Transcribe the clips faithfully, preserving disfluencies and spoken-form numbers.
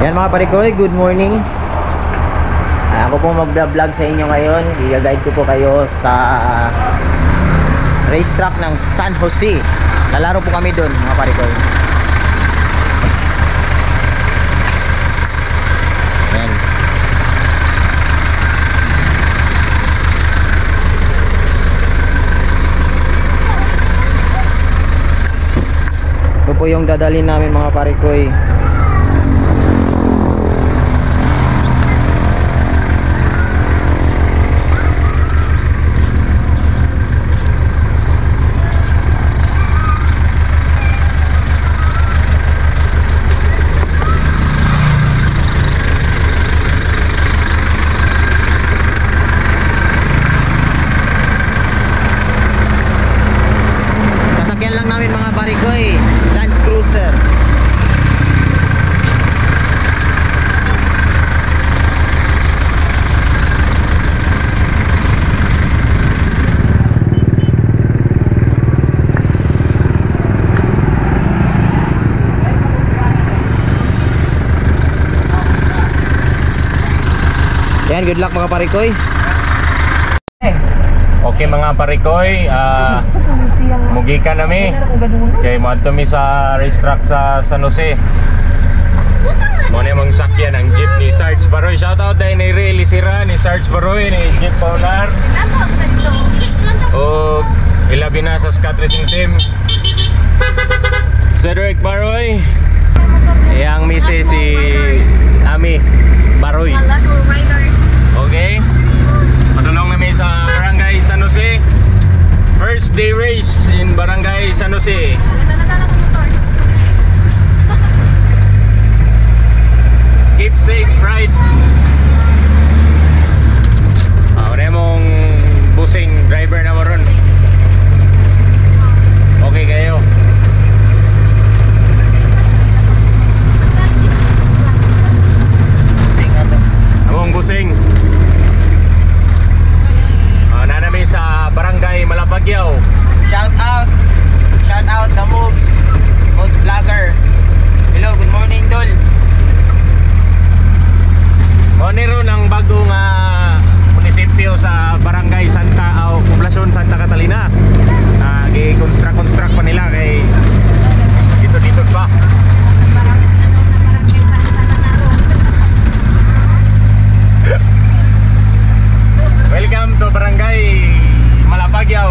Yan mga parikoy, good morning. uh, Ako po mag-vlog sa inyo ngayon. I-guide ko po kayo sa racetrack ng San Jose. Lalaro po kami dun mga parikoy. Yan. Ito po yung dadalhin namin mga parikoy. Sasakyan lang namin mga parikoy, Land Cruiser. Yan, good luck mga parikoy. Okay mga parikoy, uh, mugi ka nami kay madto mi sa racetrack sa San Jose. Mo na mong sakyan ang jeep ni Sarge Baroy. Shout out dahil ni Ray Lisira, ni Sarge Baroy, ni Jeep Paular o ilabi na sa Scat Racing Team Cedric Baroy, yang mise si Ami Baroy. Okay, padulong namin sa Barangay San Jose. First day race in Barangay San Jose. Keep safe ride. Ah, wala mong busing driver na maron. Okay kayo. Busing ato. Among busing. Nanami sa Barangay Malapagyaw. Shout out, shout out the moves, mood vlogger. Hello, good morning Dol. Monero ng bagong uh, munisipyo sa Barangay Santa o Poblasyon Santa Catalina. Uh, Gi-construct construct pa nila kay isod-isod pa. Welcome to Barangay Malapagyaw.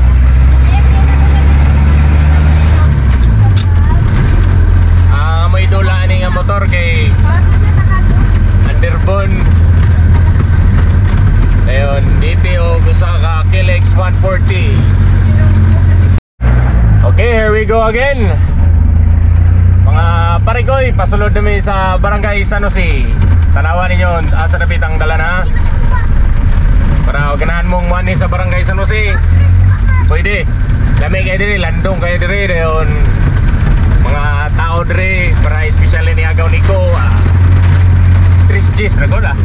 Ah, uh, may dula ani nga motor kay Underbon. Ayun, D T O Gusaka K L X one forty. Okay, here we go again. Mga parikoy, pasulod namin sa Barangay San Jose. Tanawan ninyo asa na pitang dala na. Para ganahan mong money sa Barangay San Jose. Pwede. Lami kayo diri, landong kayo diri. Dayon mga tao diri para espesyal ni agaw niko. Uh, Tris G's na gola.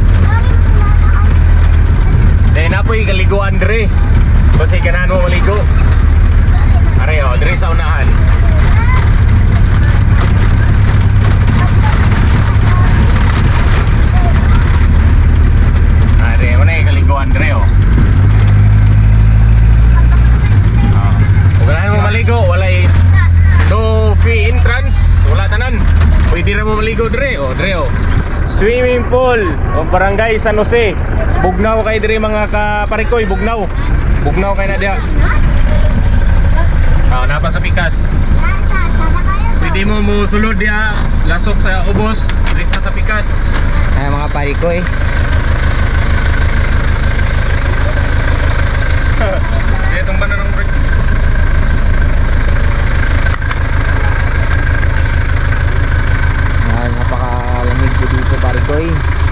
Dahil na po'y kaliguan diri. Kasi ganahan mo maligo. Areho, diri sa unahan. Areho na yung kaliguan diri oh. Ah, kung ganahan mo maligo, walay no fee entrance, wala tanan. Pwede rin mo maligo diri oh, diri oh. Swimming pool o Barangay San Jose. Bugnaw kay diri mga kaparikoy, bugnaw. Bugnaw kay na diha. Ah, napa sa pikas. Pwede mo mo sulod diha, lasok sa ubos, direkta sa pikas. Ay mga parikoy. Dito tong bana ng brake. Ay, napakalamig po dito parikoy.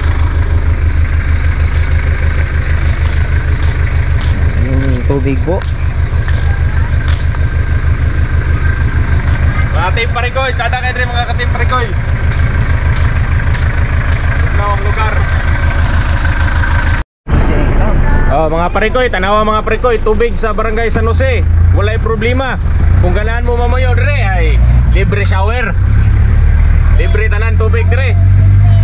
Yung tubig po. Mga team parikoy, tsada kayo rin mga ka-team parikoy. Ito ang lugar. Oh, mga parikoy, tanawa mga parikoy, tubig sa Barangay San Jose. Walay problema. Kung ganahan mo mamayo dire ay libre shower. Libre tanan tubig dire.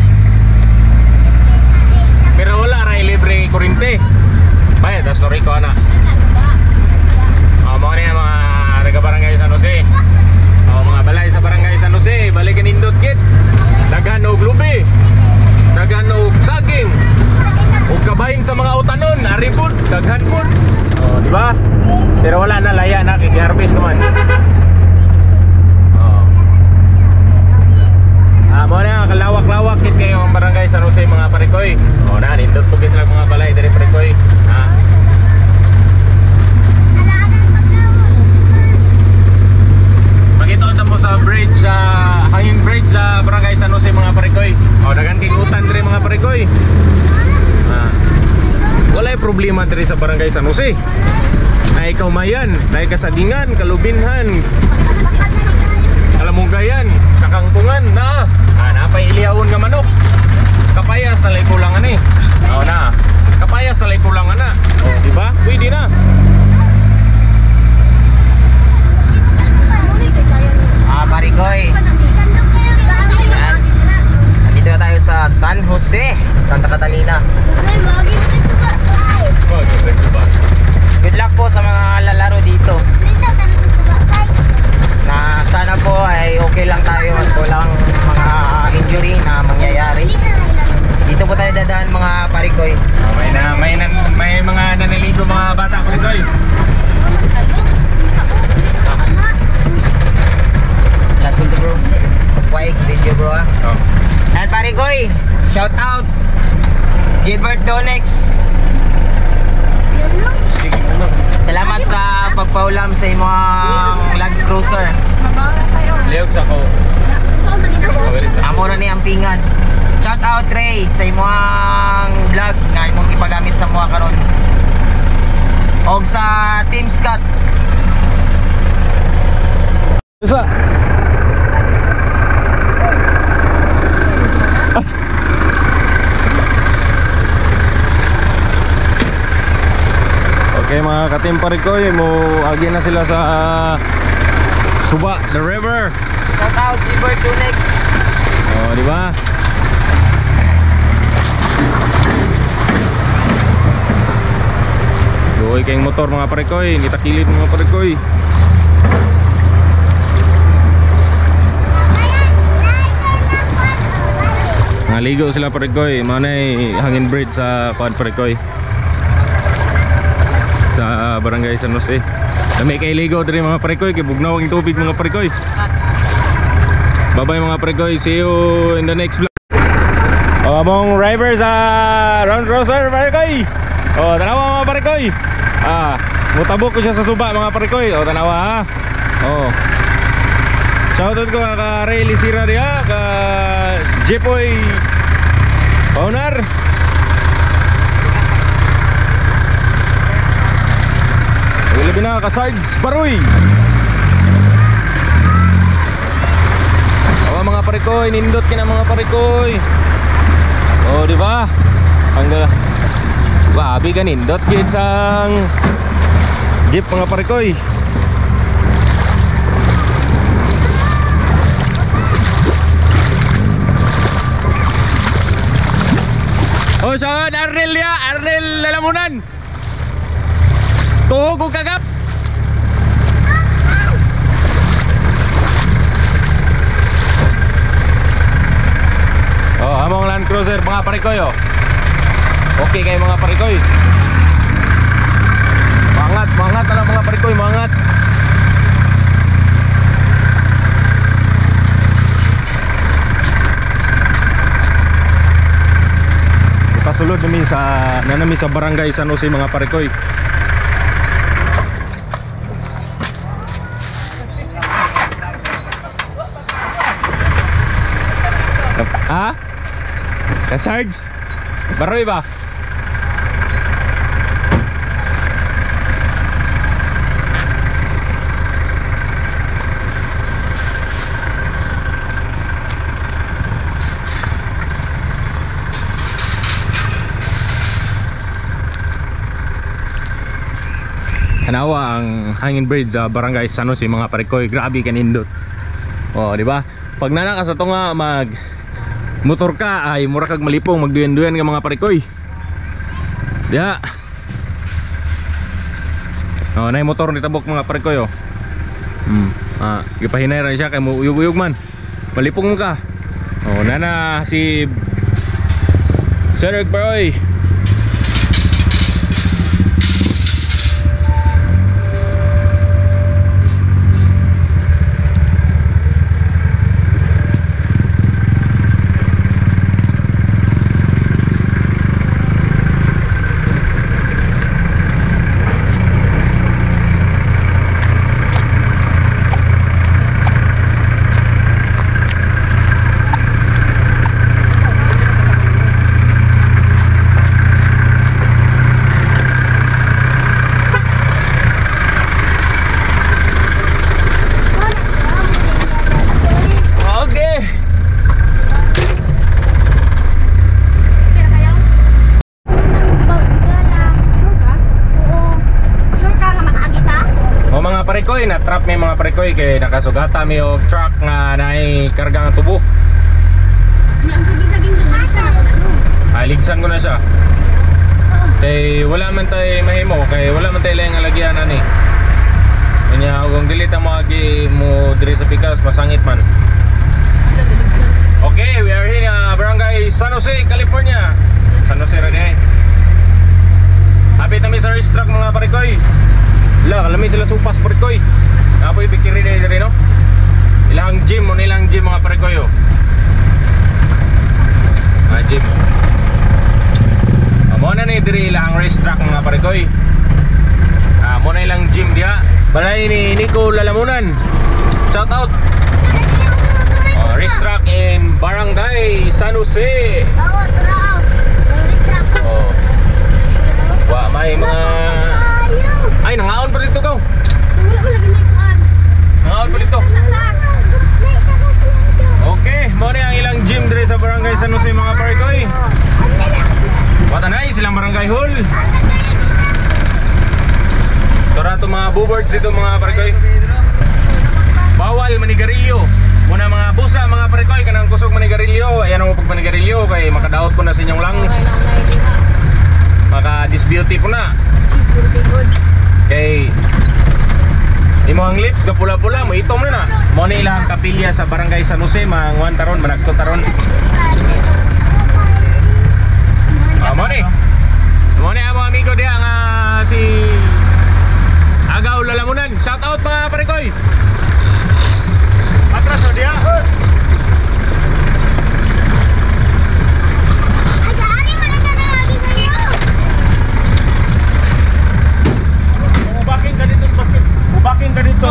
pare ko eh. Ah. Walay problema diri sa barangay San Jose. Na ikaw mayan, na kasadingan, kalubinhan, kalamugayan, kakangkungan na. Ah, napay iliyawon nga manok. Kapayas na lay kulangan eh. Oh na. Kapayas na lay kulangan na. Oh, di ba? Pwede na. Ah, Parigoy. Yan. Nandito na tayo sa San Jose, Santa Catalina. Good luck po sa mga lalaro dito. Na sana po ay okay lang tayo at walang mga injury na mangyayari. Dito po tayo dadaan mga Parigoy. Oh, may na may nan, may mga naniligo mga bata pare ko eh. Lahat ko bro. Quick video bro ah. Oh. And Parigoy, shout out Gilbert Donex. Sige ano. Salamat sa pagpaulam sa imong Land Cruiser. Liyog sa ko. Amo ra ni ampingan. Shout out Ray sa imong vlog nga imong ipagamit sa mga karon. Og sa Team Scott. Isa. Okay mga ka-team pare ko, mo agi na sila sa uh, Suba, the river. Shout out Gilbert Donex. Oh, di ba? Doy kayong motor mga pare ko, nitakilid mga pare ko. Naligo sila pare ko, manay hangin bridge sa quad pare ko. Sa barangay San Jose. Kami kay ligo diri mga pare ko, kay bugnaw ang tubig mga pare ko. Bye bye mga pare ko, see you in the next vlog. Oh, among driver sa Round Roser pare ko. Oh, tanawa mga pare ko. Ah, mutabok ko siya sa Suba mga pare ko. Oh, tanawa ha. Oh. Shoutout ko ka Ray Lisira dia, ka Jepoy owner. Labi na ka Sarge Baroy. Oh mga parikoy, nindot kina mga parikoy. Oh di ba? Ang grabe ka nindot gid sang jeep mga parikoy. Oh saan Arnel ya, Arnel Lalamunan. Tuhog o kagap. Oh, among Land Cruiser mga parikoy oh. Okay kayo mga parikoy. Mangat, mangat ala mga parikoy, mangat. Pasulod nami sa nanami sa barangay San Jose mga parikoy. Ha? Ka Sarge? Baroy ba? Hanawa ang hangin bridge sa barangay San Jose mga parikoy. Grabe kanindot. Oh, di ba? Pag nana ka sa to nga mag motor ka ay mura kag malipong magduyan-duyan nga mga parikoy. Ya. Oh, nay motor ni tabok mga parikoy oh. Hmm. Ah, gipahinay ra siya kay mo uyog-uyog man. Malipong mo ka. Oh, nana si Sir Baroy. Dapat may mga parikoy kay nakasugata may og truck nga naay karga nga tubo. Nya ang saging-saging doon, ligsan ako na doon. Ay ligsan ko na siya. Kay wala man tay mahimo kay wala man tay lang lagyan ani. Kanya kung dili ta mo agi mo diri sa pikas masangit man. Okay, we are here in uh, Barangay San Jose, California. San Jose ra di. Hapit na mi sa racetrack mga parikoy. La, kalami sila supas parikoy. Apoy bikiri diri diri no. Ilang gym mo nilang gym mga parikoy oh. Ah, gym. Amo na ni diri ilang racetrack mga parikoy. Ah, mo na ilang gym dia. Balay ni Nico Lalamunan. Shout out. Oh, racetrack in Barangay San Jose. Oo, tara. Ligsan ako. Oh. Wa may mga ay nangaon pa dito ka. Wala wala ginikuan. Nangaon pa dito. Okay, mo ni ang ilang gym dire sa Barangay San Jose mga parikoy. Watanay silang barangay hall. Tora to mga boards dito mga parikoy. Bawal manigarilyo. Muna mga busa mga parikoy kanang kusog manigarilyo. Ayan ang pag manigarilyo kay makadaot po na sa inyong lungs. Maka disbeauty po na. Kay imo ang lips kapula-pula mo itom na na. Mo ni ilang kapilya sa Barangay San Jose manguan taron managto taron. Ah, mo ni. Mo ni amo amigo dia nga si Agaw Lalamunan. Shout out mga parikoy. Atras na dia. Ubakin ka dito basket. Ubakin ka dito.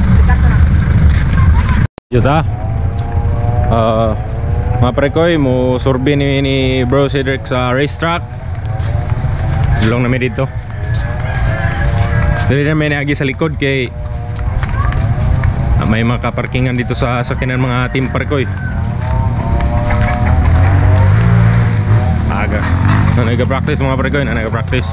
Yuta. Uh, mga parikoy mo survey ni, ni Bro Cedric sa racetrack. Long namin dito. Dili na may naagi sa likod kay ah, may mga kaparkingan dito sa sakinan mga team parkoy. Aga. Na nag-practice mga parkoy, na nag-practice.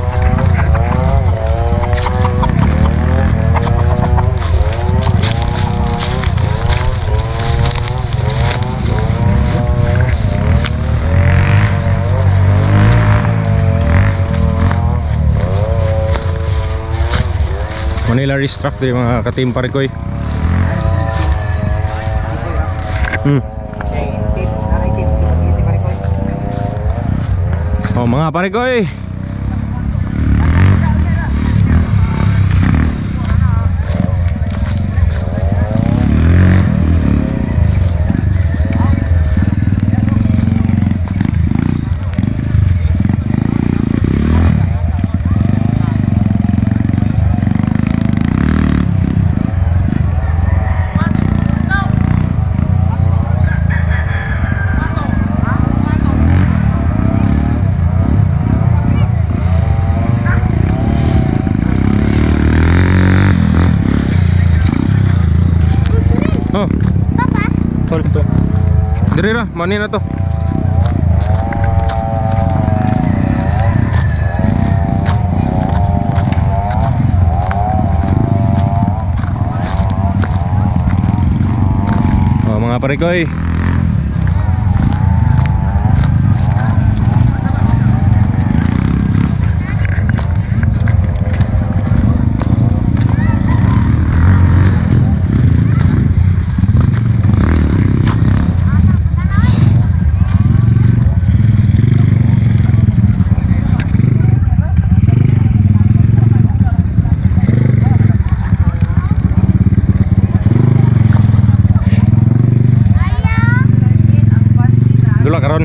Manila racetrack din mga ka-team parikoy. Hmm. Oh mga parikoy. Oh. Papa. Hold to. Diri ra, mani na to. Oh, mga parikoy. Karon.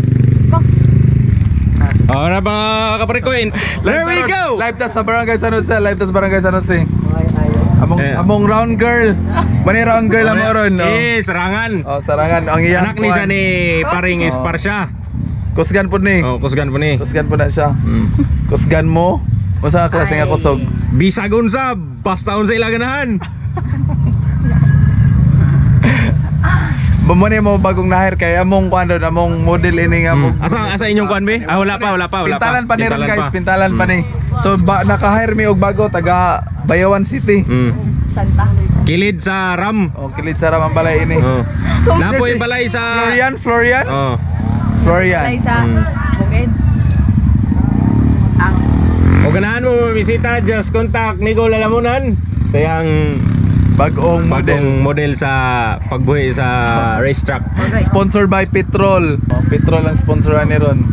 Oh, na mga kaparikoy. There we go. Live tas sa Barangay San Jose, live tas Barangay San Jose. Among Eh. among round girl. Mani round girl amo ron. Oh. Eh, serangan. Oh, sarangan ang iyang Anak ni siya ni paring Oh. Esparsya. Kusgan pud ni. Oh, kusgan po ni. Kusgan pud na siya. Hmm. Kusgan mo. Usa ka klase nga kusog. Bisagon sa basta unsa ila ganahan. Bumuni mo bagong nahir kay among kuan daw among model ini nga Hmm. among. Asa asa inyong kuan be? Ah wala pa, wala pa, wala pa. Pintalan pa ni ron guys, pa. pintalan pa Hmm. ni. So ba, naka-hire mi og bago taga Bayawan City. Hmm. Santa. Kilid sa Ram. Oh, kilit sa ramang balay ini. Oh. Napoy balay sa Florian, Florian? Oh. Ay Florian. sa Hmm. bukid. Ang O ganahan mo bisita, just contact Nico Lalamunan. Sayang Bagong model. bagong model sa pagbuhi sa racetrack. Sponsored by Petrol. Oh, Petrol ang sponsoran ni ron.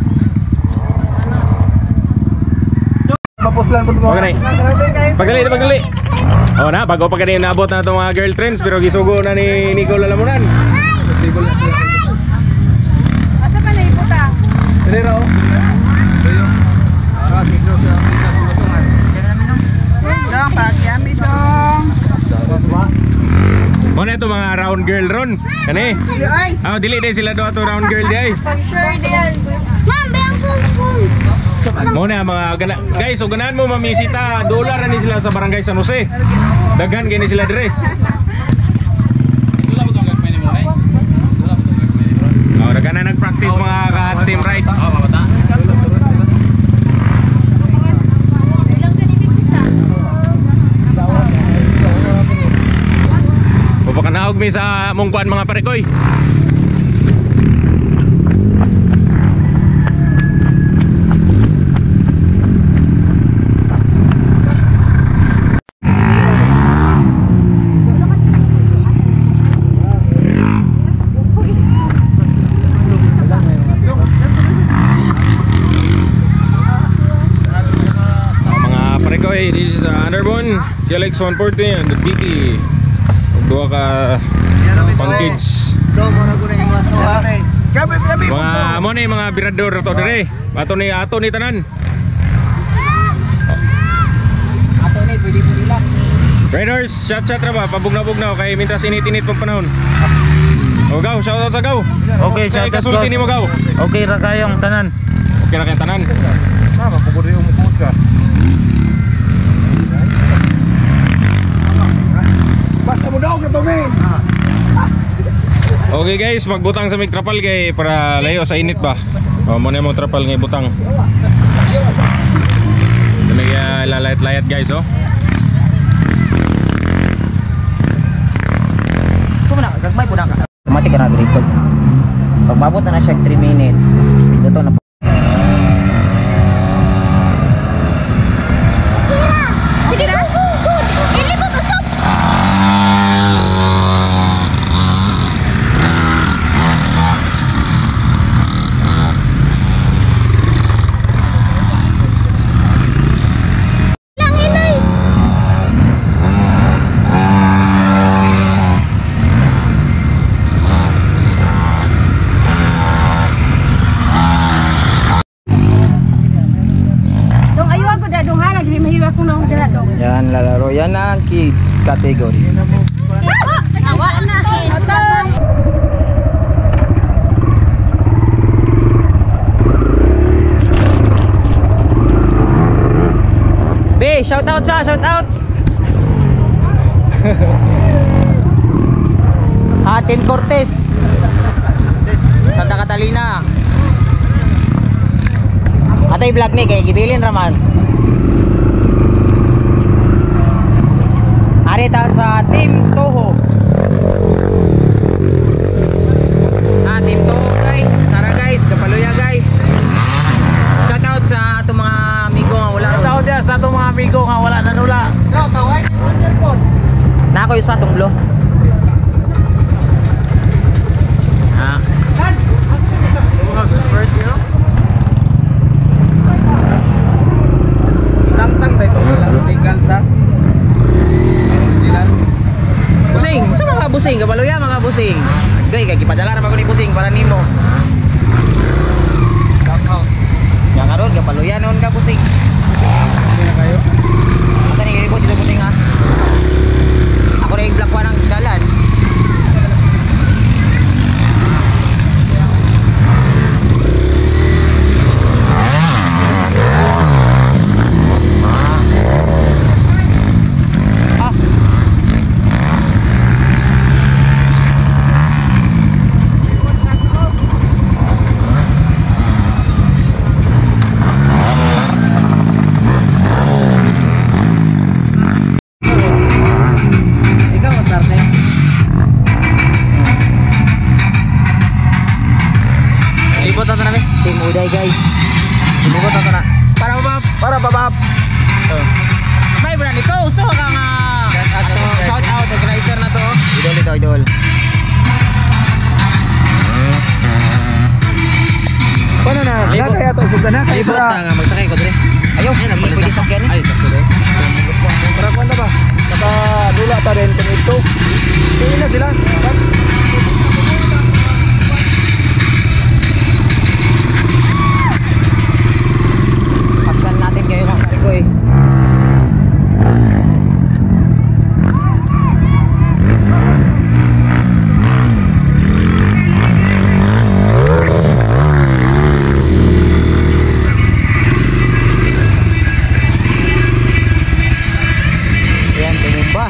Mapuslan po mo. Okay na. Pagali, pagali. Oh na, bago pa kanina naabot na itong mga girl trends pero gisugo na ni Nico Lalamunan. Table na sila. asa pa na iputa? Dili ra oh. Dayo. Ah, mikro sa tulutungan. Dong, pagyami dong. Mo na ito mga round girl ron. Kani? Ay, Ah, dili din sila do ato round girl di ay. for sure diyan. Mo na mga gana guys, so ganahan mo mamisita, dolar ra ni sila sa barangay San Jose. Daghan gani sila dire. Oh, daghan na nag-practice mga ka-team ride. Ilang ganibig isa? Mapakanaog mi sa mong kuan mga parekoy. This is uh, Underbone, G L X one forty and the D T. Dua ka pang kids. So, muna ko na yung mga soha. Gabi, gabi. Mga mo ni mga birador to dire. Ato ni ato ni tanan. Ato na, pwede-pwede lang. Riders, chat chat ra ba pabugna-bugna kay mintas init-init pang panahon. O gaw, shout out sa gaw. Okay, Sa shout out, ikasulti boss. ni mo gaw. Okay ra kayong tanan. Okay na kay tanan. Mama, pugod yung mukod ka. Basta mo daw ka to, men. Okay guys, magbutang sa mig trapal kay para layo sa init ba. O mo na mo trapal ngay butang. Dili ka lalayat-layat guys oh. Kumana, gagmay po na ka. Automatic na record. Pag mabot na na siya three minutes, ito na. Sige na. Ilipot usap. Lang inay. Dong ayo ako da dong harag di mahiwa ko na dala dong. Yan, lalaro. Yan ang kids category. Awa na. Be, shout out siya, shout out. Atin Cortez. Santa Catalina. Atay vlog ni kay gibilin raman. Ari ta sa Team Toho. Ah, Team Toho guys. Tara guys, kapaluya guys. Shout out sa ato mga amigo nga wala. Tao dia sa itong mga amigo nga wala nanula. Na ako yung sa tunglo. Ah. Tang-tang ba ito? Legal sa? Busing, sa mga busing, kabaluya mga busing. Gay, kay gipadala na pa ko ni busing para nimo. Ya karon kabaluya noon ka busing. Hindi na kayo? Asa ni report dito busing ha. Ako na i-vlog pa ng dalan. Ah. Uday guys. Sinibot ako na. Para ba? Para babab. So. May brand ito. So ka nga. Ato, shout out organizer na to. Idol ito, idol. Paano na? Sila kaya to suga na kay Libot para. na nga magsakay ko dire. Ayaw, ay pwede sakyan ni. Ay, sakto dire. Para kuan na ba? Saka dula ta rin kung ito. Sige na sila. Pasal natin kayo mga Parikoy. Ayan, tumumba.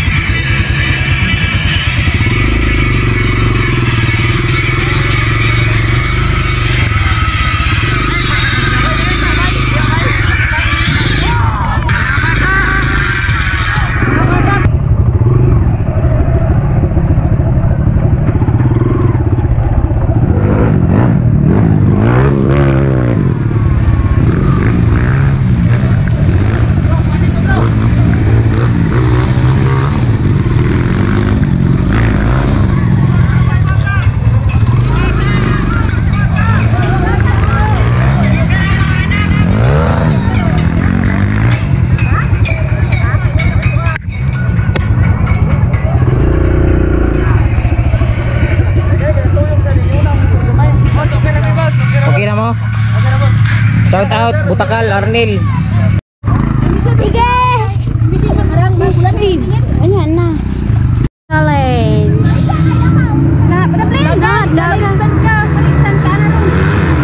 Okay na mo? Shout out Butakal Arnil. Sige! Parang bulan din. Ayan na. Challenge. Na, padapli. Lagad, lagad. Palisan ka. Palisan ka na rin.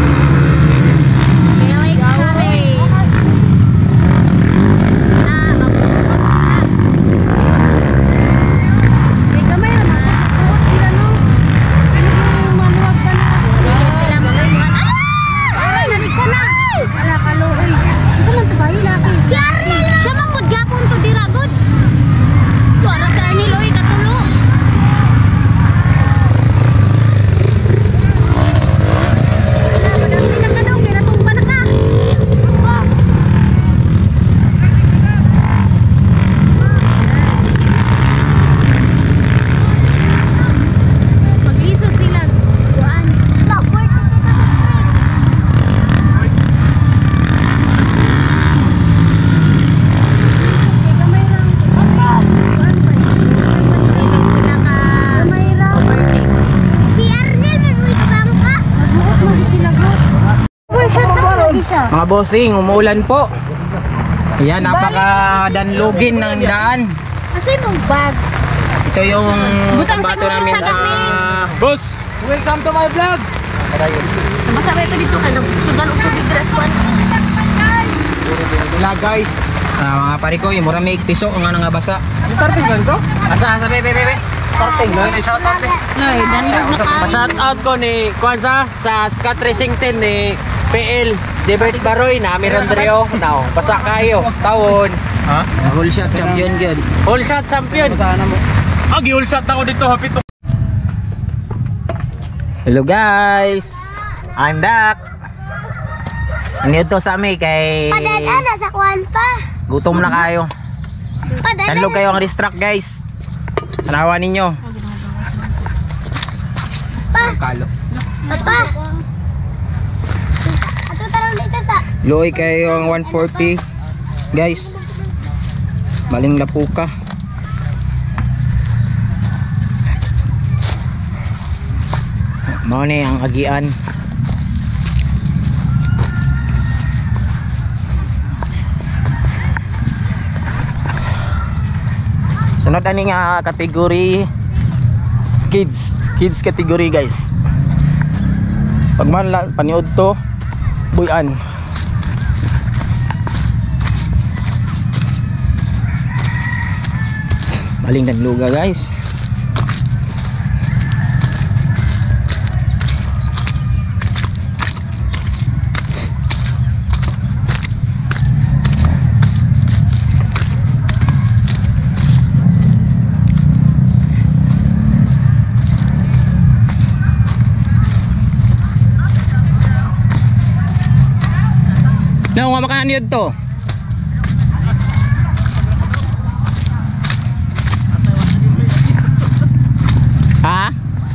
Kaya may challenge. Na, mabuot ka. May kamay naman. Mabuot sila no. Ano maluwag ka na. Sila maluwag. Ah! Nalig ka na. Wala ka luoy. Ito lang tabayo laki. Si Arnel! Siya mangod gapon to dira good. Suara si Arnel oy katulo. Madami na ka daw, kaya natumba na ka. Maglisod sila. Kuan. Gamay lang. Kuan pa. Sila ka. Gamay lang. Si Arnel, may bang ka? Magbuot mo din sila go. Uy, shut down lagi siya. Mga bossing, umuulan po. Ayan, napaka-danlugin ng daan. Kasi mong bag. Ito yung Butang pambato siguro namin sa sa... gabi. Boss! Welcome to my vlog. Basta ito dito ka nang sudan og tubig dress one. Wala guys. Ah, mga Parikoy, mura may piso nga nga basa. Starting lang to? Asa, asa, bebe, bebe. Starting lang. Shout out, bebe. Nay, danlog na ka. Pa-shout out ko ni Kwanza sa Scott Racing Team ni P L Jebert Baroy na Amiron Dreo. Now, basta kayo. Tawon. Ha? Whole shot champion gyud. All shot champion. Sana mo. Ah, giulsat ako dito, hapit. Hello guys. I'm back. Nandito sa amin kay Padadana sa kuan pa. gutom na kayo. Padadana. Tanlog kayo ang distract guys. Tanawa ninyo. Kalo. Papa. Ato tarong dito sa. Loy kayo ang one forty. Guys. Maling lapuka. Mao ni ang agian. Sunod ani nga kategory kids, kids category guys. Pag man la paniud to buyan. Maling nagluga guys. No, nga makanan yun to. Ha?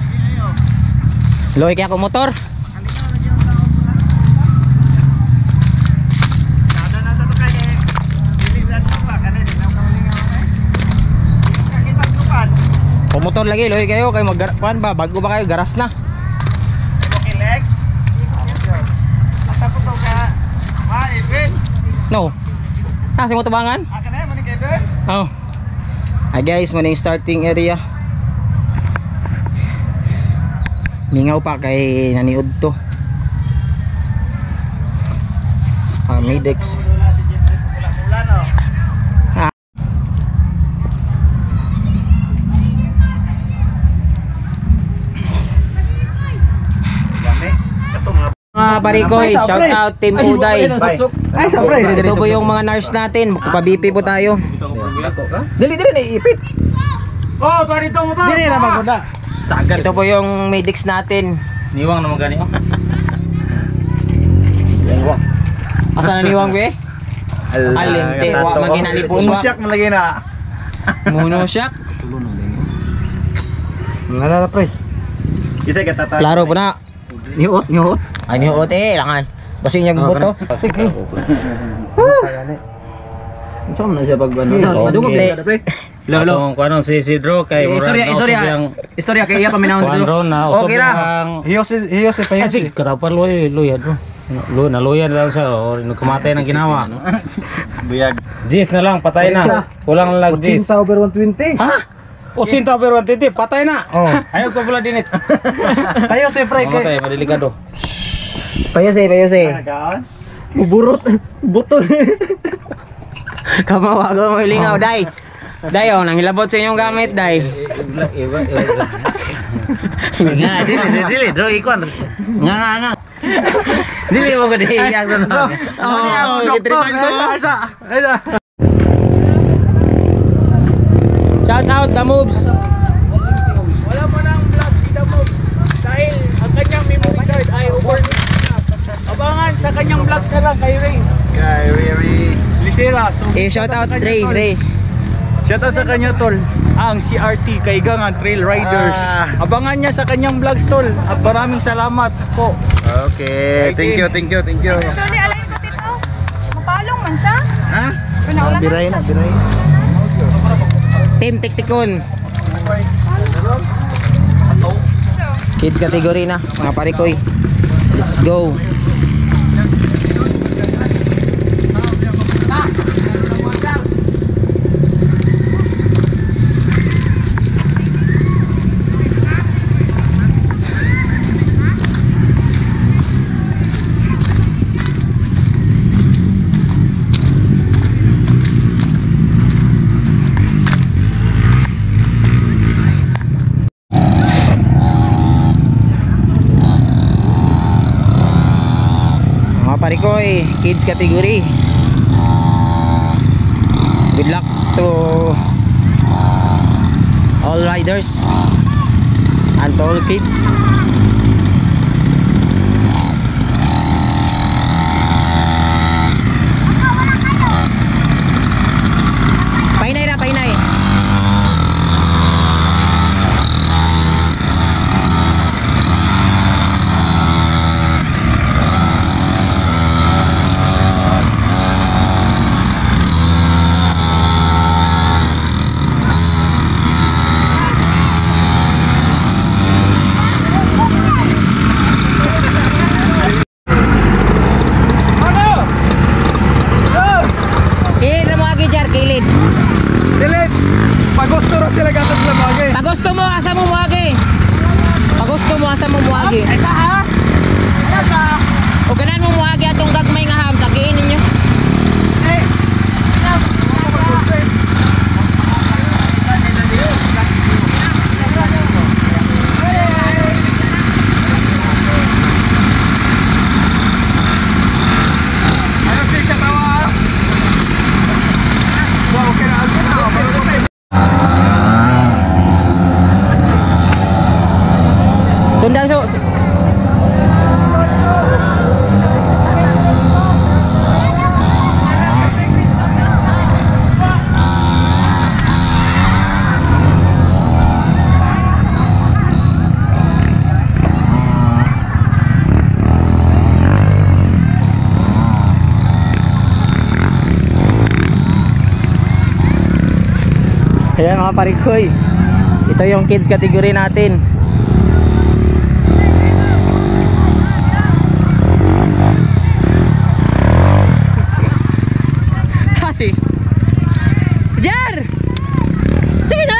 Loy kaya ko motor. Kumotor lagi, loy kayo kayo magkuan ba bago ba kayo garas na. Okay, Lex. Ata po to ka. Ah, Edwin. No. Ah, si mo tubangan? Ah, kana mo ni Edwin? Oh. Hi guys, muna yung starting area. Mingaw pa kay naniud to. Ah, Midex. Mula-mula no. Mga parikoy, shout out Team Uday. Ay, syempre. Ito po yung mga nurse natin, magpa-B P po tayo. Dali dali na iipit. Oh, parito mo to. Dili na maguna. Sagad. Ito po yung medics natin. Niwang naman gani. Asa na niwang be? Alente, wa maginani po swak. Umusyak man lagi na. Muno siyak. Ngala na pre. Isa ka tata. Klaro po na. Niut, niut. Ay niuot eh, langan. Basi niya buto. Sige. Saan na siya pag ano? Madungog na pre. Lolo, kung anong si Isidro kay Istorya, istorya. Istorya kay iya paminahon dito. Kuan na Okay ra. Hiyos hiyos pa yun. Asik karapan loy loy adro. Lo na loyan lang sa or nagkamatay ng ginawa. Buyag. Jis na lang patay na. Kulang lang Jis. Cinta over one twenty. Ha? Ochenta pero one twenty patay na. Oh. Ayaw ko pula dinit. Tayo si pre Patay, madelikado. Payos eh, payos eh. Buburot. Butol. Kamawago mo ilingaw, day. Day, oh, nangilabot sa inyong gamit, day. Iba, iba, iba. Nga, dili, dili, dili, draw ikon. Nga, nga, nga. Dili mo ko di iyak sa nang. Oh, doktor. Shout out the moves. Wala mo nang vlog si Damog dahil ang kanyang memory card ay over. Abangan sa kanyang vlogs na lang kay Ray. Kay Ray. Lisera. So, Eh, shout out Ray, Ray. shout out sa kanya tol. Ang C R T Kaigangan Trail Riders. Abangan niya sa kanyang vlogs tol. At maraming salamat po. Okay, thank you, thank you, thank you. Actually, alay ko dito. Mapalong man siya. Ha? Pinaulan Biray na, biray. Team Tiktikon. Kids category na, mga parikoy. Let's go. Parikoy, kids category. Good luck to all riders and to all kids. Painay na, painay. Pagusto mo asa mo muagi. Pagusto mo asa mo muagi. Esa ha? Ano sa? O ganan mo muagi atong gagmay nga ham kakiin ninyo. Sundan so. Ayan mga parikoy, ito yung kids category natin. Kasi Jar! Sige na!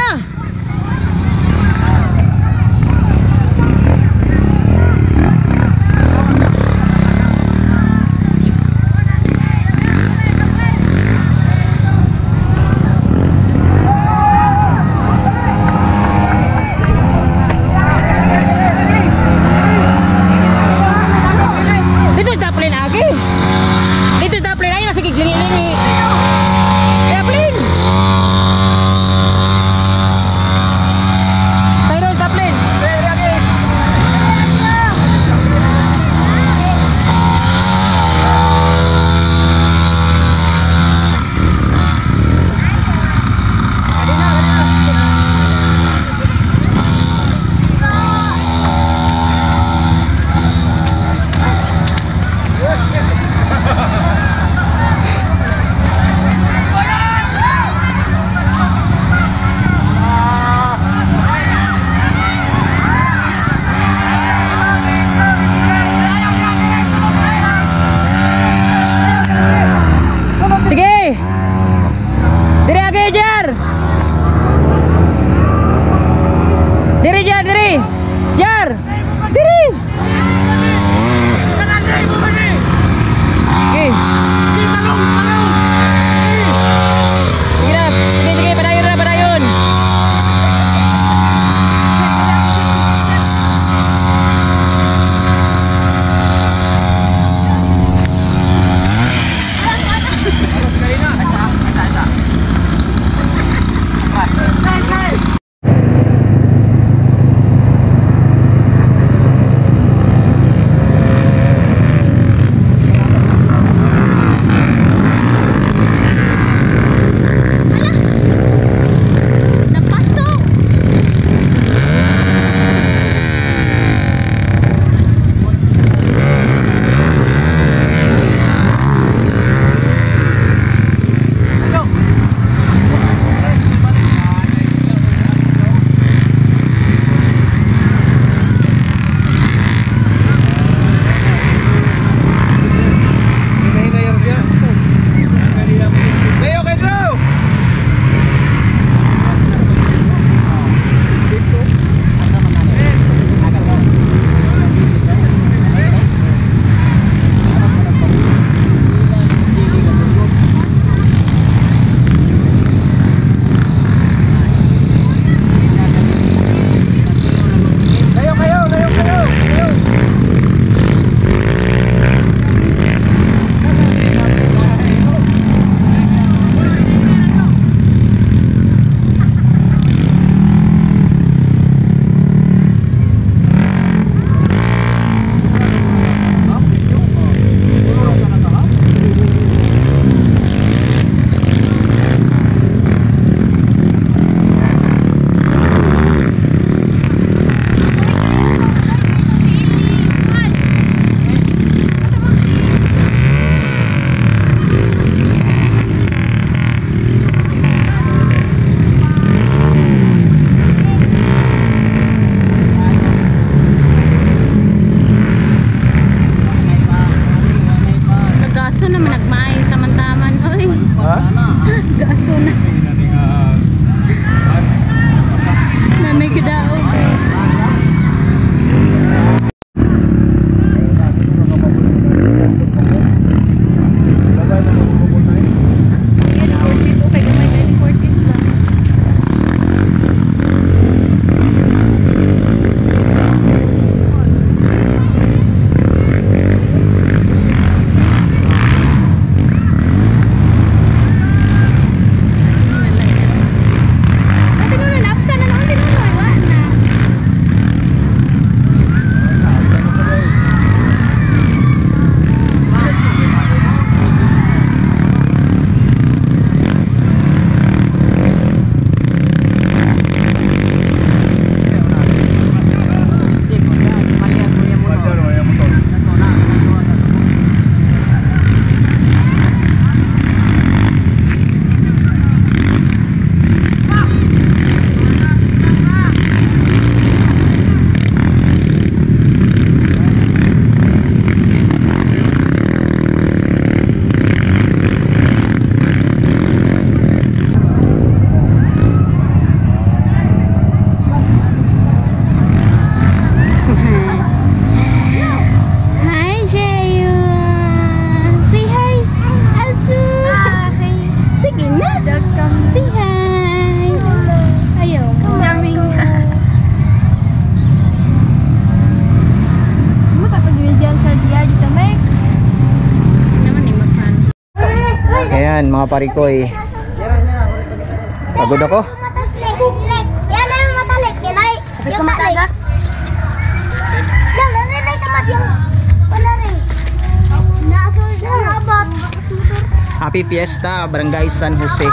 Yan mga parikoy. Pagod ako. Yan na yung matalik. Yan ay. Yung matalik. Yan, nanay na sa mat yung. Wala rin. Naabat. Happy Fiesta, Barangay San Jose.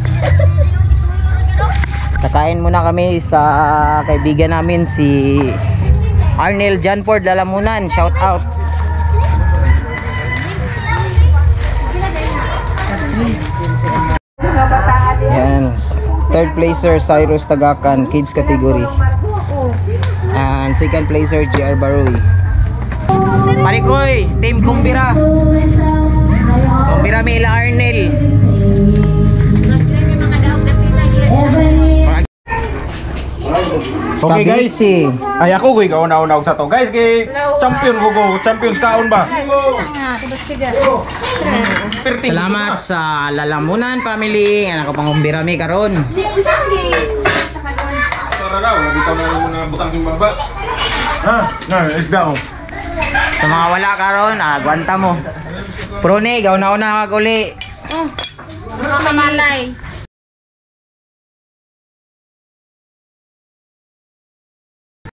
Kakain muna kami sa kaibigan namin si Arnel Janford Lalamunan. Shout out. Yan. Third placer Cyrus Tagakan, kids category. And second placer J R Baroy. Parikoy, team Kumbira. Kumbira Mila Arnel. Okay guys, ay ako goy kauna-una og sa to. Guys, kay champion ko go, champions kaon ba? Salamat sa Lalamunan family. Anak ko pang Kumbira mi karon. Tara daw, dito na muna butang sing baba. Ha, na, isda oh. Sa mga wala karon, agwanta mo. Prone, gaw na una kag uli. Mamamalay.